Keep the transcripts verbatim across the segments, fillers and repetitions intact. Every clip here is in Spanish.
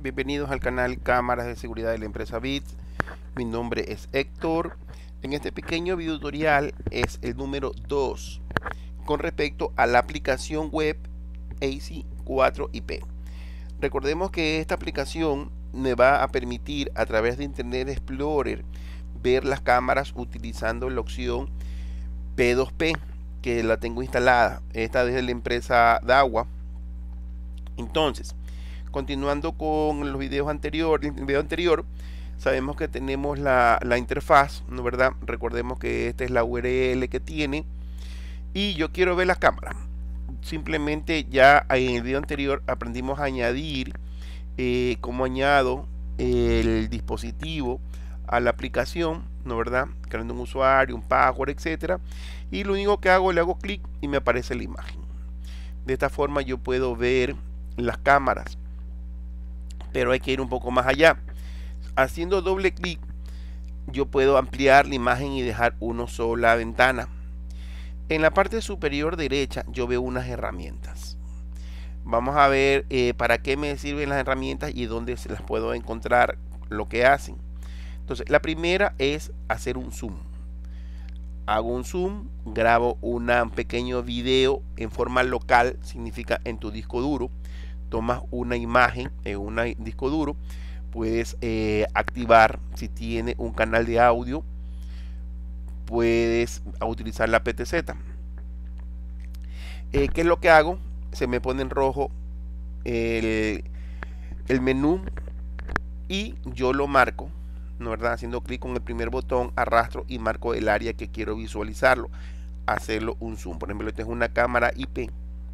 bienvenidos al canal Cámaras de Seguridad de la empresa Bits. Mi nombre es Héctor. En este pequeño video tutorial es el número dos con respecto a la aplicación web A C cuatro I P. Recordemos que esta aplicación me va a permitir a través de Internet Explorer ver las cámaras utilizando la opción P dos P, que la tengo instalada. Esta desde la empresa Dahua. Entonces, continuando con los videos anteriores, el video anterior, sabemos que tenemos la, la interfaz, ¿no verdad? Recordemos que esta es la U R L que tiene y yo quiero ver las cámaras. Simplemente ya en el video anterior aprendimos a añadir eh, cómo añado el dispositivo a la aplicación, ¿no verdad? Creando un usuario, un password, etcétera. Y lo único que hago, le hago clic y me aparece la imagen. De esta forma yo puedo ver las cámaras, pero hay que ir un poco más allá. Haciendo doble clic yo puedo ampliar la imagen y dejar una sola ventana. En la parte superior derecha yo veo unas herramientas. Vamos a ver eh, para qué me sirven las herramientas y dónde se las puedo encontrar, lo que hacen. Entonces, la primera es hacer un zoom. Hago un zoom, grabo un pequeño video en forma local, significa en tu disco duro. Tomas una imagen en un disco duro, puedes eh, activar, si tiene un canal de audio, puedes utilizar la P T Z. Eh, ¿Qué es lo que hago? Se me pone en rojo el, el menú y yo lo marco, ¿no verdad? Haciendo clic con el primer botón, arrastro y marco el área que quiero visualizarlo, hacerlo un zoom. Por ejemplo, esta es una cámara I P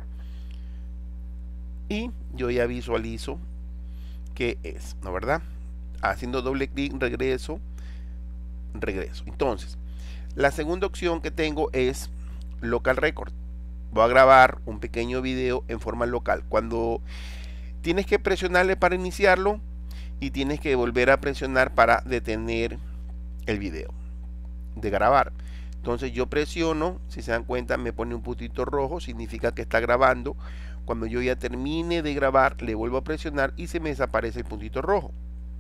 y yo ya visualizo qué es, ¿no verdad? Haciendo doble clic, regreso, regreso. Entonces, la segunda opción que tengo es Local Record. Voy a grabar un pequeño video en forma local. Cuando tienes que presionarle para iniciarlo y tienes que volver a presionar para detener el video de grabar. Entonces yo presiono, si se dan cuenta me pone un puntito rojo, significa que está grabando. Cuando yo ya termine de grabar le vuelvo a presionar y se me desaparece el puntito rojo.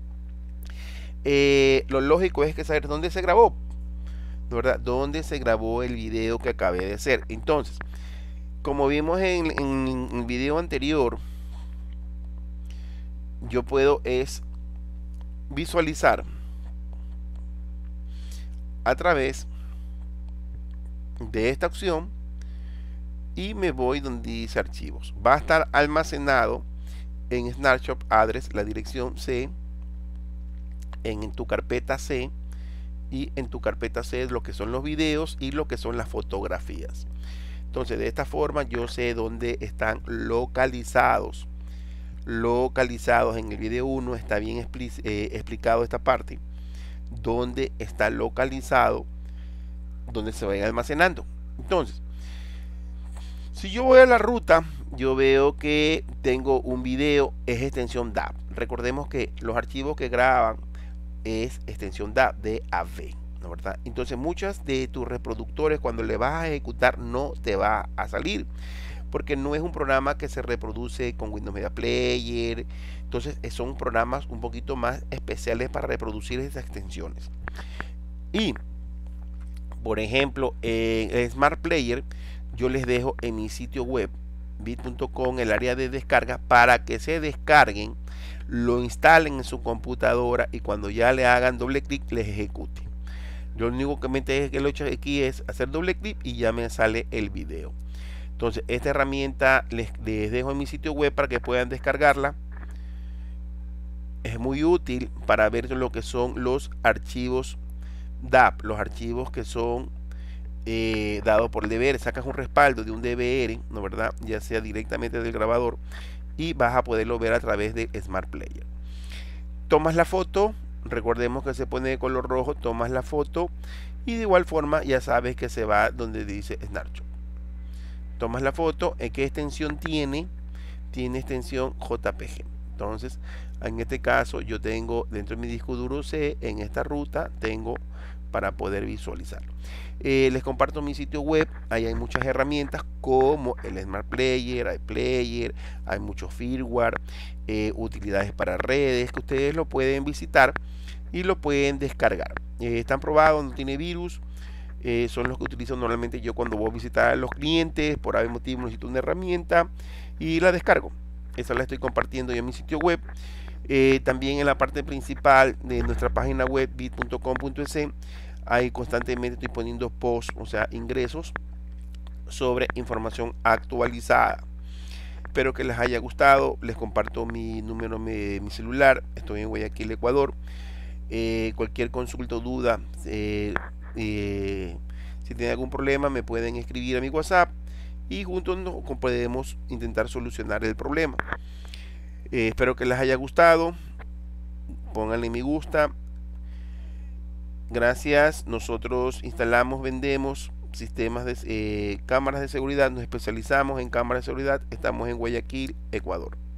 Eh, lo lógico es que saber dónde se grabó, ¿verdad? Dónde se grabó el video que acabé de hacer. Entonces, como vimos en, en, en el video anterior, yo puedo es visualizar a través de esta opción y me voy donde dice archivos. Va a estar almacenado en Snapshot Address, la dirección C, en, en tu carpeta C, y en tu carpeta C lo que son los videos y lo que son las fotografías. Entonces de esta forma yo sé dónde están localizados. Localizados en el video uno está bien eh, explicado esta parte, donde está localizado, donde se vayan almacenando. Entonces, si yo voy a la ruta, yo veo que tengo un video, es extensión D A V. Recordemos que los archivos que graban es extensión D A V, D A V, ¿no verdad? Entonces muchas de tus reproductores cuando le vas a ejecutar no te va a salir, porque no es un programa que se reproduce con Windows Media Player. Entonces son programas un poquito más especiales para reproducir esas extensiones. Y por ejemplo en Smart Player yo les dejo en mi sitio web bit punto com el área de descarga para que se descarguen, lo instalen en su computadora y cuando ya le hagan doble clic les ejecute. Yo lo único que me que lo he hecho aquí es hacer doble clic y ya me sale el video. Entonces esta herramienta les, les dejo en mi sitio web para que puedan descargarla. Es muy útil para ver lo que son los archivos D A V, los archivos que son eh, dados por el D V R. Sacas un respaldo de un D V R, ¿no verdad? Ya sea directamente del grabador y vas a poderlo ver a través de Smart Player. Tomas la foto, recordemos que se pone de color rojo, tomas la foto y de igual forma ya sabes que se va donde dice Snapshot. Tomas la foto, ¿qué extensión tiene? Tiene extensión J P G. Entonces, en este caso yo tengo dentro de mi disco duro C, en esta ruta tengo para poder visualizarlo. Eh, les comparto mi sitio web. Ahí hay muchas herramientas como el Smart Player, hay Player, hay mucho firmware, eh, utilidades para redes que ustedes lo pueden visitar y lo pueden descargar. Eh, están probados, no tiene virus. Eh, son los que utilizo normalmente yo cuando voy a visitar a los clientes. Por algún motivo necesito una herramienta y la descargo. Esa la estoy compartiendo en mi sitio web. Eh, también en la parte principal de nuestra página web bit punto com punto es ahí constantemente estoy poniendo posts, o sea, ingresos sobre información actualizada. Espero que les haya gustado. Les comparto mi número, mi, mi celular. Estoy en Guayaquil, Ecuador. Eh, cualquier consulta o duda, eh, eh, si tienen algún problema, me pueden escribir a mi WhatsApp y juntos nos podemos intentar solucionar el problema. Eh, espero que les haya gustado. Pónganle me gusta. Gracias. Nosotros instalamos, vendemos sistemas de eh, cámaras de seguridad. Nos especializamos en cámaras de seguridad. Estamos en Guayaquil, Ecuador.